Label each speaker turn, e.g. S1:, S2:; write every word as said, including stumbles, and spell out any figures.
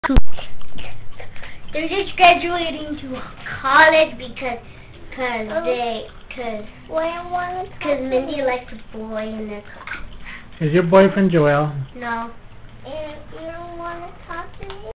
S1: They're just graduating to college because cause
S2: oh.
S1: they cause cause Mindy likes a boy in their class.
S3: Is your boyfriend Joel?
S1: No.
S2: And you don't want to talk to me?